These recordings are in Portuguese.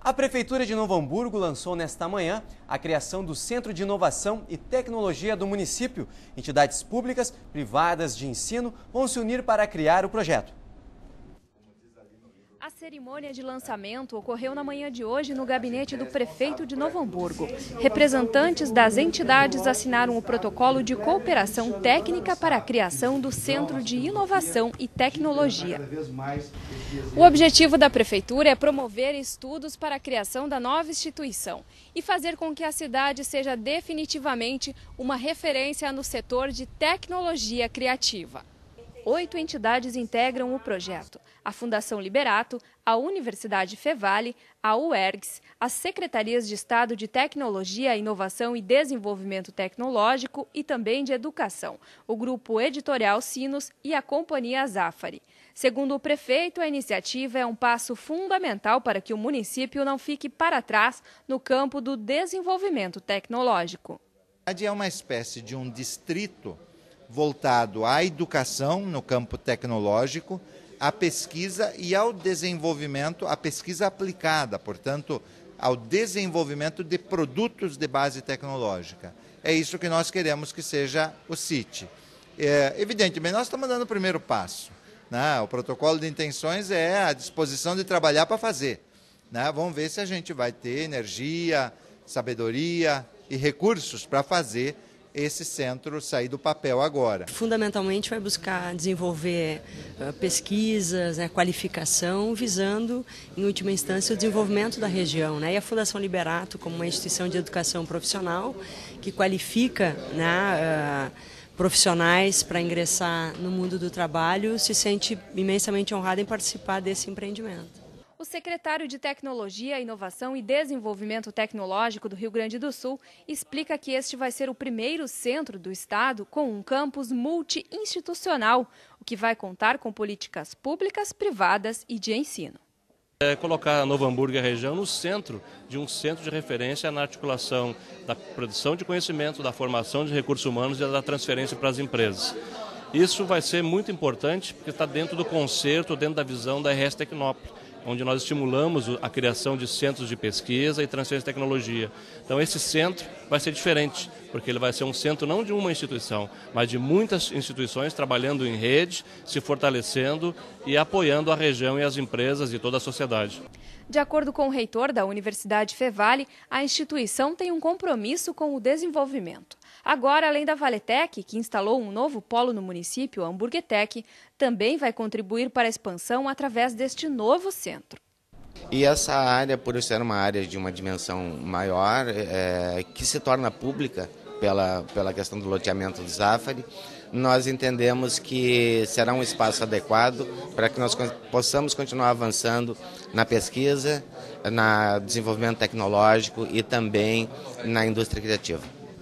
A Prefeitura de Novo Hamburgo lançou nesta manhã a criação do Centro de Inovação e Tecnologia do município. Entidades públicas, privadas de ensino vão se unir para criar o projeto. A cerimônia de lançamento ocorreu na manhã de hoje no gabinete do prefeito de Novo Hamburgo. Representantes das entidades assinaram o protocolo de cooperação técnica para a criação do Centro de Inovação e Tecnologia. O objetivo da prefeitura é promover estudos para a criação da nova instituição e fazer com que a cidade seja definitivamente uma referência no setor de tecnologia criativa. 8 entidades integram o projeto: a Fundação Liberato, a Universidade Fevale, a UERGS, as Secretarias de Estado de Tecnologia, Inovação e Desenvolvimento Tecnológico e também de Educação, o Grupo Editorial Sinos e a Companhia Zafari. Segundo o prefeito, a iniciativa é um passo fundamental para que o município não fique para trás no campo do desenvolvimento tecnológico. É uma espécie de um distrito voltado à educação no campo tecnológico, à pesquisa e ao desenvolvimento, à pesquisa aplicada, portanto, ao desenvolvimento de produtos de base tecnológica. É isso que nós queremos que seja o CIT. Evidentemente, nós estamos dando o primeiro passo, né? O protocolo de intenções é a disposição de trabalhar para fazer, né? Vamos ver se a gente vai ter energia, sabedoria e recursos para fazer esse centro sair do papel agora. Fundamentalmente vai buscar desenvolver pesquisas, qualificação, visando, em última instância, o desenvolvimento da região, né? E a Fundação Liberato, como uma instituição de educação profissional, que qualifica, né, profissionais para ingressar no mundo do trabalho, se sente imensamente honrada em participar desse empreendimento. O secretário de Tecnologia, Inovação e Desenvolvimento Tecnológico do Rio Grande do Sul explica que este vai ser o primeiro centro do estado com um campus multi-institucional, o que vai contar com políticas públicas, privadas e de ensino. Colocar Novo Hamburgo e a região no centro de um centro de referência na articulação da produção de conhecimento, da formação de recursos humanos e da transferência para as empresas. Isso vai ser muito importante porque está dentro do concerto, dentro da visão da RS Tecnópolis, onde nós estimulamos a criação de centros de pesquisa e transferência de tecnologia. Então esse centro vai ser diferente, porque ele vai ser um centro não de uma instituição, mas de muitas instituições trabalhando em rede, se fortalecendo e apoiando a região e as empresas e toda a sociedade. De acordo com o reitor da Universidade Fevale, a instituição tem um compromisso com o desenvolvimento. Agora, além da Valetec, que instalou um novo polo no município, a Hamburguetec, também vai contribuir para a expansão através deste novo centro. E essa área, por ser uma área de uma dimensão maior, que se torna pública pela questão do loteamento do Zafari, nós entendemos que será um espaço adequado para que nós possamos continuar avançando na pesquisa, no desenvolvimento tecnológico e também na indústria criativa.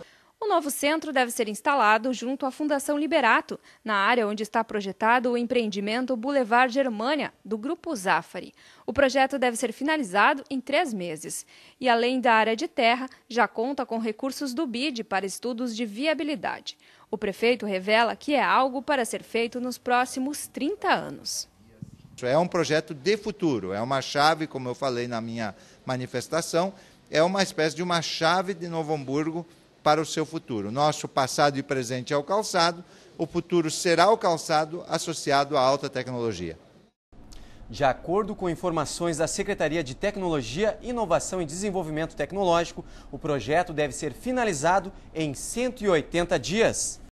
O novo centro deve ser instalado junto à Fundação Liberato, na área onde está projetado o empreendimento Boulevard Germânia, do Grupo Zafari. O projeto deve ser finalizado em 3 meses. E, além da área de terra, já conta com recursos do BID para estudos de viabilidade. O prefeito revela que é algo para ser feito nos próximos 30 anos. É um projeto de futuro, é uma chave, como eu falei na minha manifestação, é uma espécie de uma chave de Novo Hamburgo para o seu futuro. Nosso passado e presente é o calçado, o futuro será o calçado associado à alta tecnologia. De acordo com informações da Secretaria de Tecnologia, Inovação e Desenvolvimento Tecnológico, o projeto deve ser finalizado em 180 dias.